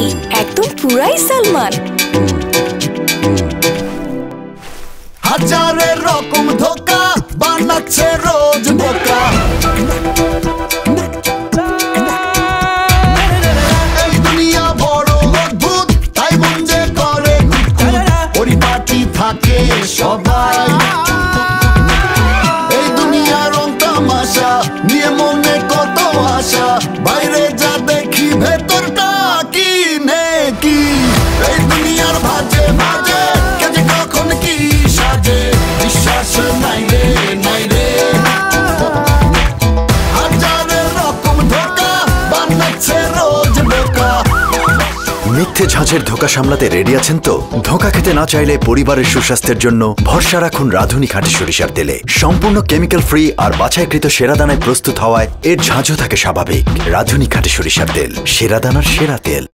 একদম পুরাই সালমান। হাজারের রকম ধোকা বানাচ্ছে রোজ বোকা। এই দুনিয়া বড় অদ্ভুত, তাই মন যে করে পরিপাটি থাকে সবাই। এই দুনিয়ার রং তামাশা নিয়ে মনে কত আশা, বাইরে যা দেখি ভেতরটা কি নেকি। এই দুনিয়ার ভাজে ভাজে কেজে কখন কি সাজে, বিশ্বাস নাই রে নাই রে। হাজারের রকম ধোকা বানাচ্ছে রোজ বোকা। মিথ্যে ঝাঁঝের ধোঁকা সামলাতে রেডি আছেন তো? ধোঁকা খেতে না চাইলে পরিবারের সুস্বাস্থ্যের জন্য ভরসা রাখুন রাঁধুনি খাঁটি সরিষার তেলে। সম্পূর্ণ কেমিক্যাল ফ্রি আর বাছাইকৃত সেরা দানায় প্রস্তুত হওয়ায় এর ঝাঁঝও থাকে স্বাভাবিক। রাঁধুনি খাঁটি সরিষার তেল, সেরা দানার সেরা তেল।